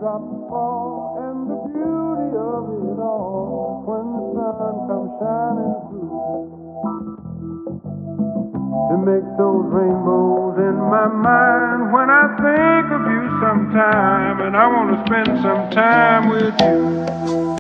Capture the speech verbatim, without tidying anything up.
raindrops fall, and the beauty of it all is when the sun comes shining through to make those rainbows in my mind. When I think of you sometime, and I want to spend some time with you.